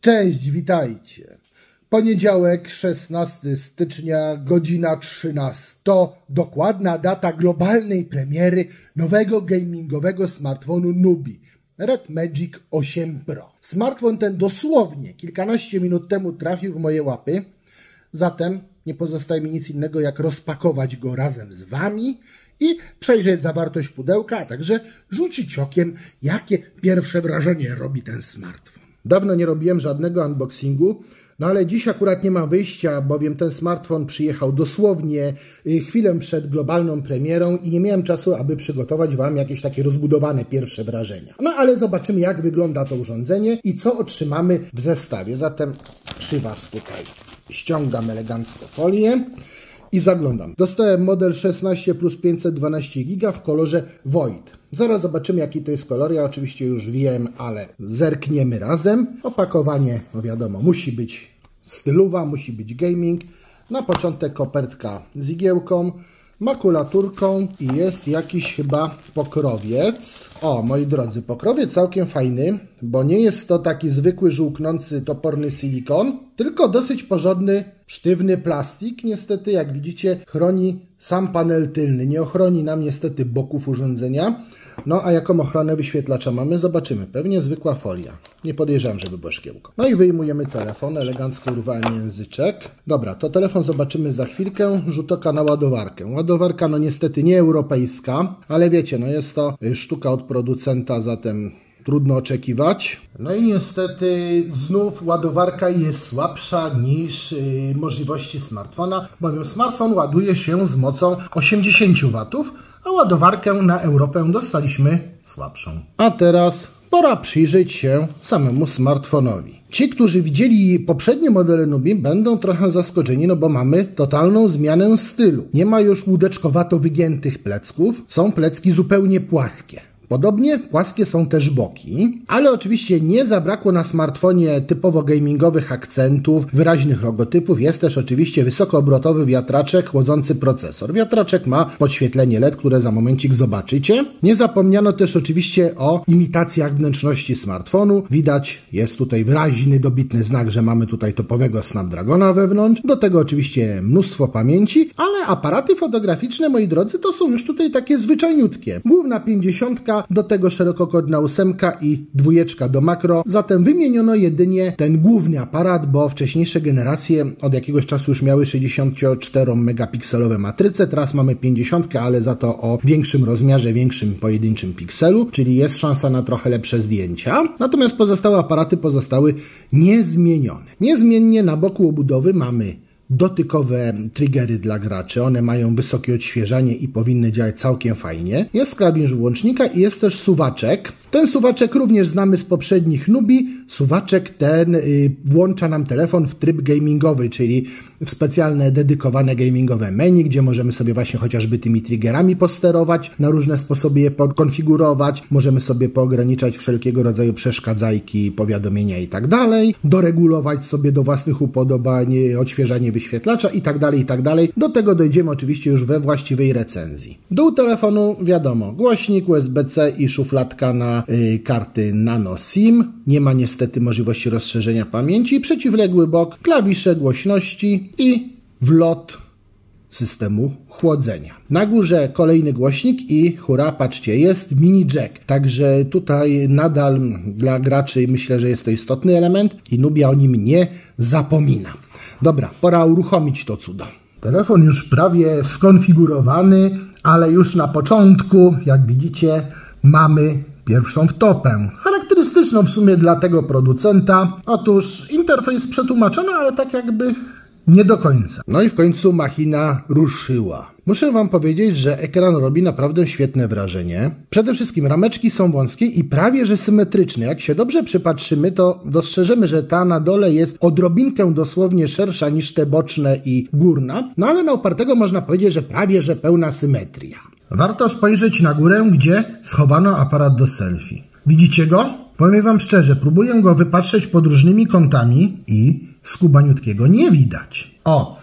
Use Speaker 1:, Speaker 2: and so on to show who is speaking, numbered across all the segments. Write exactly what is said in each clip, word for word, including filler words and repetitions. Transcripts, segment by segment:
Speaker 1: Cześć, witajcie. Poniedziałek, szesnastego stycznia, godzina trzynasta. To dokładna data globalnej premiery nowego gamingowego smartfonu Nubii Red Magic osiem Pro. Smartfon ten dosłownie kilkanaście minut temu trafił w moje łapy, zatem nie pozostaje mi nic innego jak rozpakować go razem z Wami i przejrzeć zawartość pudełka, a także rzucić okiem, jakie pierwsze wrażenie robi ten smartfon. Dawno nie robiłem żadnego unboxingu, no ale dziś akurat nie ma wyjścia, bowiem ten smartfon przyjechał dosłownie chwilę przed globalną premierą i nie miałem czasu, aby przygotować Wam jakieś takie rozbudowane pierwsze wrażenia. No ale zobaczymy, jak wygląda to urządzenie i co otrzymamy w zestawie. Zatem przy Was tutaj ściągam elegancko folię i zaglądam. Dostałem model szesnaście plus pięćset dwanaście giga w kolorze Void. Zaraz zobaczymy, jaki to jest kolor. Ja oczywiście już wiem, ale zerkniemy razem. Opakowanie, no wiadomo, musi być stylowa, musi być gaming. Na początek kopertka z igiełką, makulaturką i jest jakiś chyba pokrowiec. O, moi drodzy, pokrowiec całkiem fajny, bo nie jest to taki zwykły żółknący, toporny silikon, tylko dosyć porządny, sztywny plastik. Niestety, jak widzicie, chroni sam panel tylny. Nie ochroni nam niestety boków urządzenia. No a jaką ochronę wyświetlacza mamy? Zobaczymy. Pewnie zwykła folia. Nie podejrzewam, żeby było szkiełko. No i wyjmujemy telefon. Elegancko urwałem języczek. Dobra, to telefon zobaczymy za chwilkę. Rzut oka na ładowarkę. Ładowarka no niestety nie europejska, ale wiecie, no jest to sztuka od producenta, zatem trudno oczekiwać. No i niestety znów ładowarka jest słabsza niż yy, możliwości smartfona, bowiem smartfon ładuje się z mocą osiemdziesiąt watów, a ładowarkę na Europę dostaliśmy słabszą. A teraz pora przyjrzeć się samemu smartfonowi. Ci, którzy widzieli poprzednie modele Nubii, będą trochę zaskoczeni, no bo mamy totalną zmianę stylu. Nie ma już łódeczkowato wygiętych plecków, są plecki zupełnie płaskie. Podobnie płaskie są też boki, ale oczywiście nie zabrakło na smartfonie typowo gamingowych akcentów, wyraźnych logotypów. Jest też oczywiście wysokoobrotowy wiatraczek chłodzący procesor. Wiatraczek ma podświetlenie L E D, które za momencik zobaczycie. Nie zapomniano też oczywiście o imitacjach wnętrzności smartfonu. Widać, jest tutaj wyraźny, dobitny znak, że mamy tutaj topowego Snapdragona wewnątrz. Do tego oczywiście mnóstwo pamięci, ale aparaty fotograficzne, moi drodzy, to są już tutaj takie zwyczajniutkie. Główna pięćdziesiątka, do tego szerokokątna ósemka i dwójeczka do makro. Zatem wymieniono jedynie ten główny aparat, bo wcześniejsze generacje od jakiegoś czasu już miały sześćdziesięcioczteromegapikselowe matryce. Teraz mamy pięćdziesiątkę, ale za to o większym rozmiarze, większym pojedynczym pikselu, czyli jest szansa na trochę lepsze zdjęcia. Natomiast pozostałe aparaty pozostały niezmienione. Niezmiennie na boku obudowy mamy dotykowe triggery dla graczy. One mają wysokie odświeżanie i powinny działać całkiem fajnie. Jest klawisz włącznika i jest też suwaczek. Ten suwaczek również znamy z poprzednich Nubii. Suwaczek ten y, włącza nam telefon w tryb gamingowy, czyli w specjalne, dedykowane gamingowe menu, gdzie możemy sobie właśnie chociażby tymi triggerami posterować, na różne sposoby je konfigurować. Możemy sobie poograniczać wszelkiego rodzaju przeszkadzajki, powiadomienia i tak dalej. Doregulować sobie do własnych upodobań odświeżanie wyświetlacza i tak dalej, i tak dalej. Do tego dojdziemy oczywiście już we właściwej recenzji. Dół telefonu, wiadomo, głośnik U S B C i szufladka na y, karty nano SIM. Nie ma niestety możliwości rozszerzenia pamięci. Przeciwległy bok, klawisze głośności i wlot systemu chłodzenia. Na górze kolejny głośnik i hura, patrzcie, jest mini jack. Także tutaj nadal dla graczy myślę, że jest to istotny element i Nubia o nim nie zapomina. Dobra, pora uruchomić to cudo. Telefon już prawie skonfigurowany, ale już na początku, jak widzicie, mamy pierwszą wtopę. Charakterystyczną w sumie dla tego producenta. Otóż interfejs przetłumaczony, ale tak jakby nie do końca. No i w końcu machina ruszyła. Muszę Wam powiedzieć, że ekran robi naprawdę świetne wrażenie. Przede wszystkim rameczki są wąskie i prawie że symetryczne. Jak się dobrze przypatrzymy, to dostrzeżemy, że ta na dole jest odrobinkę dosłownie szersza niż te boczne i górna. No ale na upartego można powiedzieć, że prawie że pełna symetria. Warto spojrzeć na górę, gdzie schowano aparat do selfie. Widzicie go? Powiem Wam szczerze, próbuję go wypatrzeć pod różnymi kątami i skubaniutkiego nie widać. O,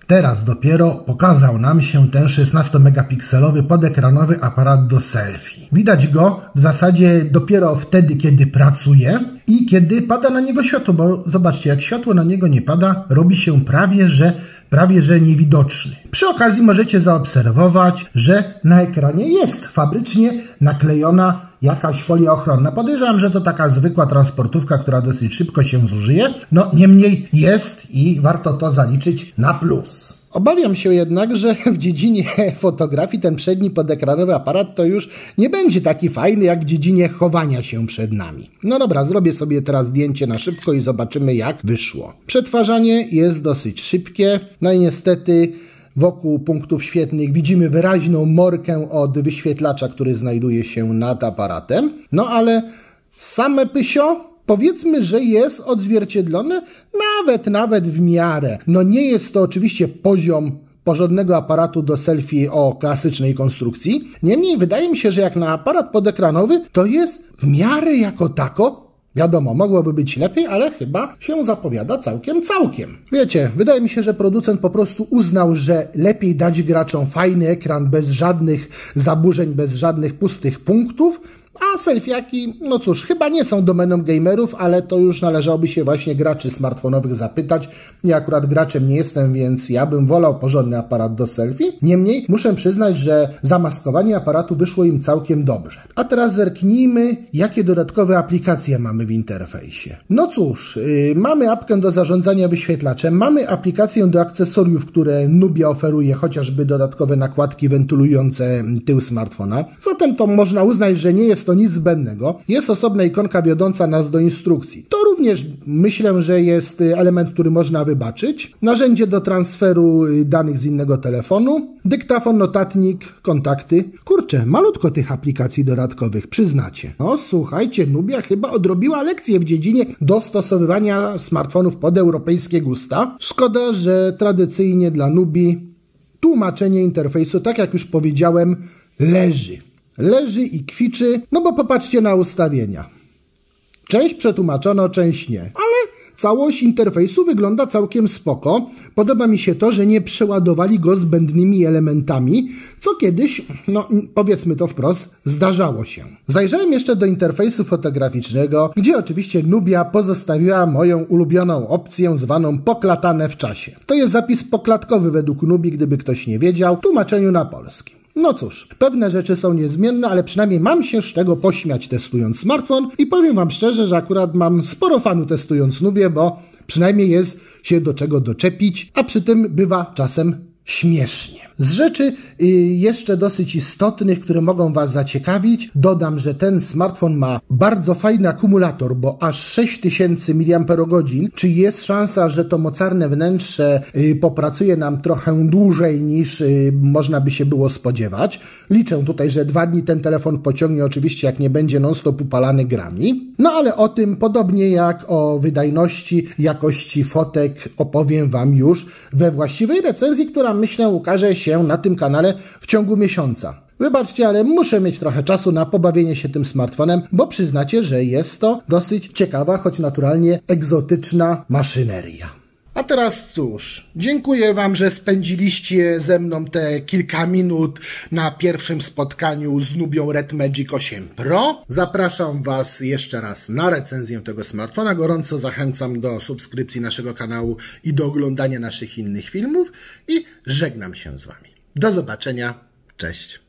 Speaker 1: Teraz dopiero pokazał nam się ten szesnastomegapikselowy podekranowy aparat do selfie. Widać go w zasadzie dopiero wtedy, kiedy pracuje i kiedy pada na niego światło, bo zobaczcie, jak światło na niego nie pada, robi się prawie, że prawie że niewidoczny. Przy okazji możecie zaobserwować, że na ekranie jest fabrycznie naklejona jakaś folia ochronna. Podejrzewam, że to taka zwykła transportówka, która dosyć szybko się zużyje. No niemniej jest i warto to zaliczyć na plus. Obawiam się jednak, że w dziedzinie fotografii ten przedni podekranowy aparat to już nie będzie taki fajny jak w dziedzinie chowania się przed nami. No dobra, zrobię sobie teraz zdjęcie na szybko i zobaczymy, jak wyszło. Przetwarzanie jest dosyć szybkie, no i niestety wokół punktów świetlnych widzimy wyraźną morkę od wyświetlacza, który znajduje się nad aparatem. No ale same pysio, powiedzmy, że jest odzwierciedlone nawet, nawet w miarę. No nie jest to oczywiście poziom porządnego aparatu do selfie o klasycznej konstrukcji. Niemniej wydaje mi się, że jak na aparat podekranowy to jest w miarę jako tako. Wiadomo, mogłoby być lepiej, ale chyba się zapowiada całkiem, całkiem. Wiecie, wydaje mi się, że producent po prostu uznał, że lepiej dać graczom fajny ekran bez żadnych zaburzeń, bez żadnych pustych punktów, a selfiaki, no cóż, chyba nie są domeną gamerów, ale to już należałoby się właśnie graczy smartfonowych zapytać. Ja akurat graczem nie jestem, więc ja bym wolał porządny aparat do selfie. Niemniej muszę przyznać, że zamaskowanie aparatu wyszło im całkiem dobrze. A teraz zerknijmy, jakie dodatkowe aplikacje mamy w interfejsie. No cóż, yy, mamy apkę do zarządzania wyświetlaczem, mamy aplikację do akcesoriów, które Nubia oferuje, chociażby dodatkowe nakładki wentylujące tył smartfona. Zatem to można uznać, że nie jest to nic zbędnego. Jest osobna ikonka wiodąca nas do instrukcji. To również myślę, że jest element, który można wybaczyć. Narzędzie do transferu danych z innego telefonu. Dyktafon, notatnik, kontakty. Kurczę, malutko tych aplikacji dodatkowych, przyznacie. No słuchajcie, Nubia chyba odrobiła lekcję w dziedzinie dostosowywania smartfonów pod europejskie gusta. Szkoda, że tradycyjnie dla Nubii tłumaczenie interfejsu, tak jak już powiedziałem, leży. Leży i kwiczy, no bo popatrzcie na ustawienia. Część przetłumaczono, część nie. Ale całość interfejsu wygląda całkiem spoko. Podoba mi się to, że nie przeładowali go zbędnymi elementami, co kiedyś, no powiedzmy to wprost, zdarzało się. Zajrzałem jeszcze do interfejsu fotograficznego, gdzie oczywiście Nubia pozostawiła moją ulubioną opcję zwaną poklatane w czasie. To jest zapis poklatkowy według Nubii, gdyby ktoś nie wiedział, w tłumaczeniu na polski. No cóż, pewne rzeczy są niezmienne, ale przynajmniej mam się z czego pośmiać testując smartfon i powiem wam szczerze, że akurat mam sporo fanu testując Nubię, bo przynajmniej jest się do czego doczepić, a przy tym bywa czasem śmiesznie. Z rzeczy y, jeszcze dosyć istotnych, które mogą was zaciekawić, dodam, że ten smartfon ma bardzo fajny akumulator, bo aż sześć tysięcy miliamperogodzin, czyli jest szansa, że to mocarne wnętrze y, popracuje nam trochę dłużej niż y, można by się było spodziewać. Liczę tutaj, że dwa dni ten telefon pociągnie, oczywiście jak nie będzie non-stop upalany grami. No ale o tym, podobnie jak o wydajności, jakości fotek, opowiem wam już we właściwej recenzji, która myślę ukaże się na tym kanale w ciągu miesiąca. Wybaczcie, ale muszę mieć trochę czasu na pobawienie się tym smartfonem, bo przyznacie, że jest to dosyć ciekawa, choć naturalnie egzotyczna maszyneria. A teraz cóż, dziękuję wam, że spędziliście ze mną te kilka minut na pierwszym spotkaniu z Nubią Red Magic osiem Pro. Zapraszam was jeszcze raz na recenzję tego smartfona. Gorąco zachęcam do subskrypcji naszego kanału i do oglądania naszych innych filmów i żegnam się z wami. Do zobaczenia. Cześć.